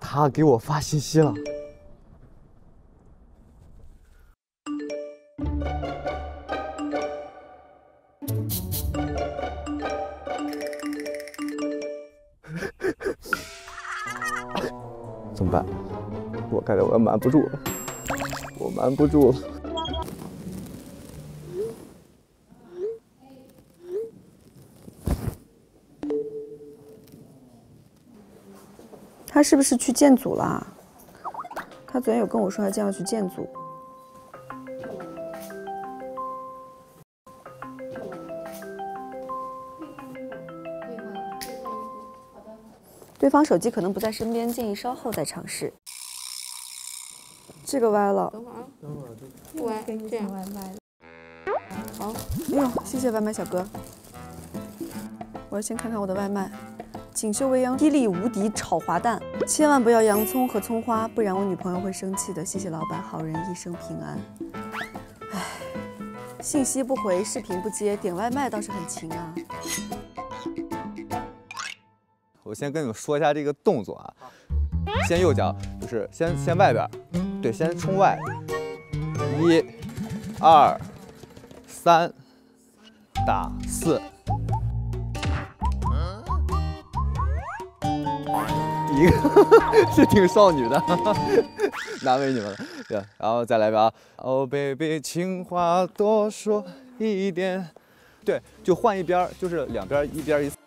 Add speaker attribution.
Speaker 1: 他给我发信息了。怎么办？我感觉我要瞒不住了，我瞒不住了。
Speaker 2: 他是不是去建组了？他昨天有跟我说他将要去建组。对方手机可能不在身边，建议稍后再尝试。这个歪了。
Speaker 3: 等会儿啊，不歪，这样
Speaker 2: 外卖。好，哎呦，谢谢外卖小哥。我要先看看我的外卖。锦绣未央霹雳无敌炒滑蛋，千万不要洋葱和葱花，不然我女朋友会生气的。谢谢老板，好人一生平安。唉，信息不回，视频不接，点外卖倒是很勤啊。
Speaker 1: 我先跟你们说一下这个动作啊，先右脚就是先外边，对，先冲外，1、2、3，打4。一个是挺少女的，难为你们了。对，然后再来一遍啊。Oh baby， 情话多说一点。对，就换一边，就是两边，一边一次。